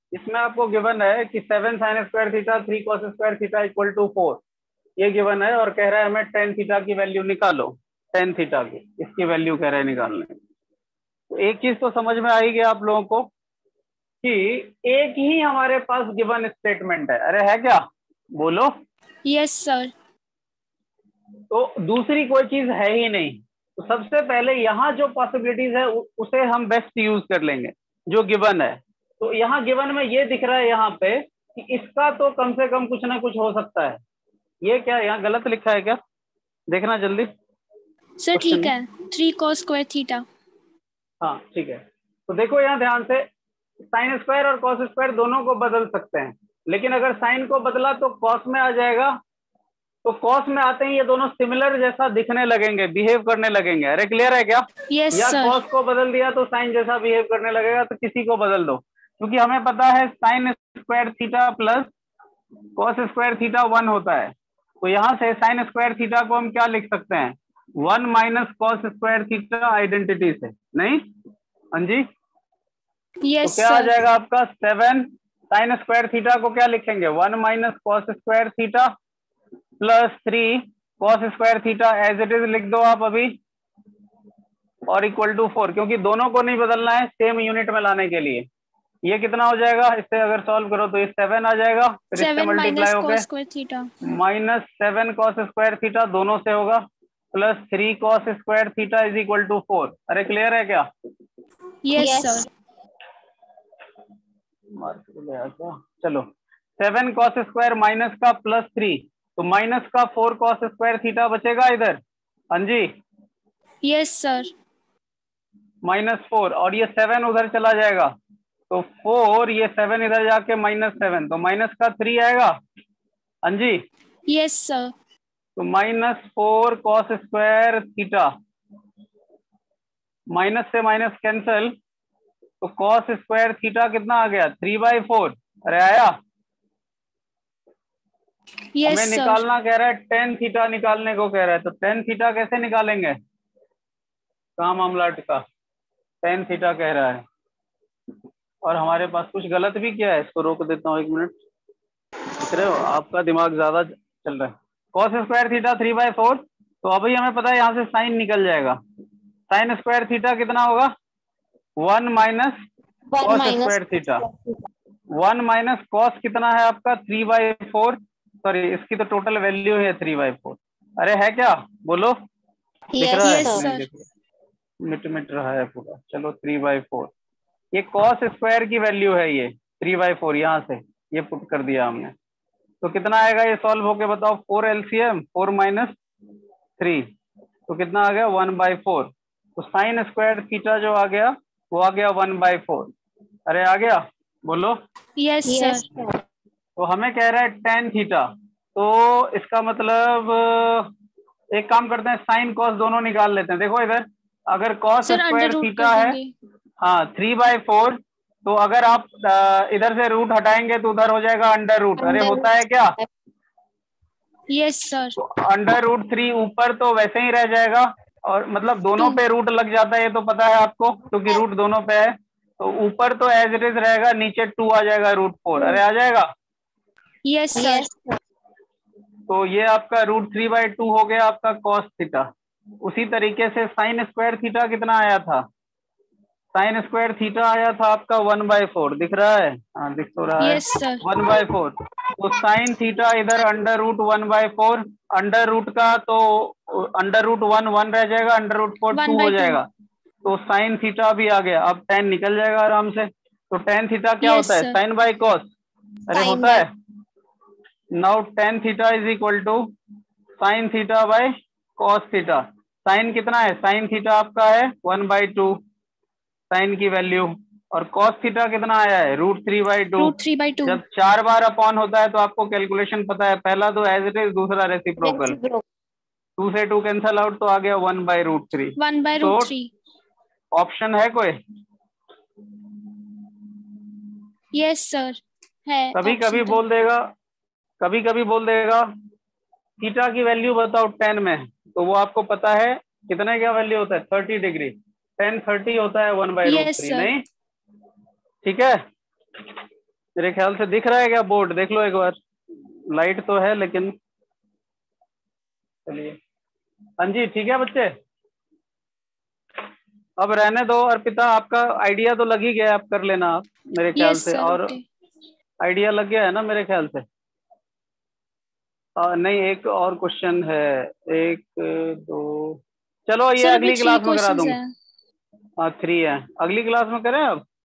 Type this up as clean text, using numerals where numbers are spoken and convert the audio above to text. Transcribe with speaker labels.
Speaker 1: इसमें आपको गिवन है कि 7 sine square theta 3 cos square theta equal to 4, ये गिवन है और कह रहा है हमें टेन थीटा की वैल्यू निकालो। टेन थीटा की इसकी वैल्यू कह रहे हैं निकालने। तो एक चीज तो समझ में आई गया आप लोगों को कि एक ही हमारे पास गिवन स्टेटमेंट है। अरे है क्या, बोलो।
Speaker 2: Yes sir.
Speaker 1: तो दूसरी कोई चीज है ही नहीं। तो सबसे पहले यहाँ जो पॉसिबिलिटीज है उसे हम बेस्ट यूज कर लेंगे जो गिवन है। तो यहाँ गिवन में ये दिख रहा है यहाँ पे कि इसका तो कम से कम कुछ ना कुछ हो सकता है। ये क्या यहाँ गलत लिखा है क्या, देखना जल्दी
Speaker 2: सर
Speaker 1: क्वेश्चन
Speaker 2: ठीक
Speaker 1: में।
Speaker 2: है, 3 cos स्क्वायर थीटा।
Speaker 1: हाँ ठीक है, तो देखो यहाँ ध्यान से, साइन स्क्वायर और कॉस स्क्वायर दोनों को बदल सकते हैं, लेकिन अगर साइन को बदला तो कॉस में आ जाएगा। तो कॉस में आते ही ये दोनों सिमिलर जैसा दिखने लगेंगे, बिहेव करने लगेंगे। अरे क्लियर है क्या?
Speaker 2: यस
Speaker 1: या
Speaker 2: सर।
Speaker 1: कॉस को बदल दिया तो साइन जैसा बिहेव करने लगेगा, तो किसी को बदल दो, क्योंकि हमें पता है sine square theta plus cos square theta 1 होता है। तो यहाँ से साइन स्क्वायर थीटा को हम क्या लिख सकते हैं, 1 minus cos square theta identity से, नहीं हाँ जी। तो
Speaker 2: यस
Speaker 1: क्या आ
Speaker 2: सर।
Speaker 1: जाएगा आपका 7 साइन स्क्वायर थीटा को क्या लिखेंगे, 1 minus cos square theta plus 3 cos square theta as it is लिख दो आप अभी, और इक्वल टू 4, क्योंकि दोनों को नहीं बदलना है, सेम यूनिट में लाने के लिए। ये कितना हो जाएगा, इससे अगर सॉल्व करो तो ये 7 आ जाएगा, फिर इससे
Speaker 2: 7
Speaker 1: मल्टीप्लाई
Speaker 2: माइनस
Speaker 1: होके
Speaker 2: cos square theta.
Speaker 1: Minus 7 cos square theta दोनों से होगा, plus 3 cos square theta is equal to 4। अरे क्लियर है क्या?
Speaker 2: Yes sir.
Speaker 1: मार्क गया क्या? चलो, 7 कॉस स्क्वायर माइनस का प्लस 3, तो माइनस का 4 कॉस स्क्वायर थीटा बचेगा इधर, हाँ जी,
Speaker 2: यस सर।
Speaker 1: -4, और ये 7 उधर चला जाएगा, तो 4, ये 7 इधर जाके -7, तो माइनस का 3 आएगा, हाँ जी।
Speaker 2: Yes sir.
Speaker 1: तो -4 कॉस स्क्वायर थीटा, माइनस से माइनस कैंसल, तो कॉस स्क्वायर थीटा कितना आ गया, 3/4। अरे आया?
Speaker 2: यस
Speaker 1: हमें
Speaker 2: सर।
Speaker 1: निकालना कह रहा है, टेन थीटा निकालने को कह रहा है, तो टेन थीटा कैसे निकालेंगे, कहाँ मामला अटका, टेन थीटा कह रहा है, और हमारे पास कुछ गलत भी किया है। इसको रोक देता हूँ 1 मिनट, देख रहे हो आपका दिमाग ज्यादा चल रहा है। कॉस स्क्वायर थीटा 3/4, तो अभी हमें पता है यहाँ से साइन निकल जाएगा। साइन स्क्वायर थीटा कितना होगा, 1 minus cos square theta, 1 minus cos कितना है आपका 3/4, सॉरी इसकी तो टोटल वैल्यू है 3/4। अरे है क्या, बोलो, दिख रहा है
Speaker 2: यस
Speaker 1: नहीं
Speaker 2: सर।
Speaker 1: दिख रहा, मिट मिट रहा है पूरा। चलो 3/4, ये कॉस स्क्वायर की वैल्यू है, ये 3/4 यहाँ से ये पुट कर दिया हमने। तो कितना आएगा ये सॉल्व होके बताओ, 4 LCM, 4 माइनस 3, तो कितना आ गया 1/4। तो साइन स्क्वायर थीटा जो आ गया वो आ गया 1/4। अरे आ गया, बोलो।
Speaker 2: Yes sir.
Speaker 1: तो हमें कह रहा है टेन थीटा, तो इसका मतलब एक काम करते हैं, साइन कॉस दोनों निकाल लेते हैं। देखो इधर, अगर cos
Speaker 2: sir under
Speaker 1: square
Speaker 2: root कर
Speaker 1: थीटा है,
Speaker 2: देंगे।
Speaker 1: हाँ 3/4, तो अगर आप इधर से रूट हटाएंगे तो उधर हो जाएगा अंडर रूट। अरे होता है क्या,
Speaker 2: यस सर।
Speaker 1: तो अंडर रूट 3 ऊपर तो वैसे ही रह जाएगा, और मतलब
Speaker 2: 2।
Speaker 1: दोनों पे रूट लग जाता है, ये तो पता है आपको, क्योंकि रूट दोनों पे है। तो ऊपर तो एज इट इज रहेगा, नीचे 2 आ जाएगा √4। अरे आ जाएगा,
Speaker 2: यस सर।
Speaker 1: तो ये आपका √3/2 हो गया आपका कॉस थीटा। उसी तरीके से साइन स्क्वायर थीटा कितना आया था, साइन स्क्वायर थीटा आया था आपका 1/4, दिख रहा है, हाँ दिख तो रहा है,
Speaker 2: यस सर।
Speaker 1: 1/4। तो साइन थीटा इधर अंडर रूट 1/4, अंडर रूट का तो अंडर रूट 1 1 रह जाएगा, अंडर रूट 4
Speaker 2: 1
Speaker 1: 2 हो
Speaker 2: बाई 2।
Speaker 1: जाएगा, तो साइन थीटा भी आ गया। अब टेन निकल जाएगा आराम से। तो टेन थीटा क्या
Speaker 2: यस
Speaker 1: होता है,
Speaker 2: सर।
Speaker 1: Sign by cos. अरे होता है, now tan theta is equal to sine theta by cos theta. Sine कितना है, साइन थीटा आपका है 1/2 साइन की वैल्यू, और कॉस थीटा कितना आया है, √3/2।
Speaker 2: √3/2।
Speaker 1: जब 4 बार अपॉन होता है तो आपको कैलकुलेशन पता है, पहला तो एज इट इज, दूसरा रेसिप्रोकल, 2 से 2 कैंसल आउट, तो आ गया 1/√3।
Speaker 2: 1 बाई
Speaker 1: तो
Speaker 2: √3।
Speaker 1: ऑप्शन है कोई,
Speaker 2: यस सर है
Speaker 1: कभी कभी
Speaker 2: ऑप्शन तो।
Speaker 1: बोल देगा, कभी कभी बोल देगा थीटा की वैल्यू बताओ 10 में, तो वो आपको पता है कितने क्या वैल्यू होता है, 30 डिग्री, 10 30 होता है 1/√3,
Speaker 2: यस सर।
Speaker 1: नहीं ठीक है। मेरे ख्याल से दिख रहा है क्या बोर्ड? देख लो एक बार, लाइट तो है लेकिन। चलिए, हाँ जी ठीक है बच्चे, अब रहने दो। अर्पिता आपका आइडिया तो लग ही गया, आप कर लेना आप मेरे ख्याल
Speaker 2: यस
Speaker 1: से।
Speaker 2: सर,
Speaker 1: और
Speaker 2: ओके।
Speaker 1: आइडिया लग गया है ना मेरे ख्याल से। नहीं, एक और क्वेश्चन है। एक दो, चलो ये
Speaker 2: सर अभी
Speaker 1: अगली
Speaker 2: थ्री
Speaker 1: क्लास में करा
Speaker 2: क्वेश्चंस
Speaker 1: दूंगा।
Speaker 2: हैं।
Speaker 1: हाँ 3 है, अगली क्लास में करें अब।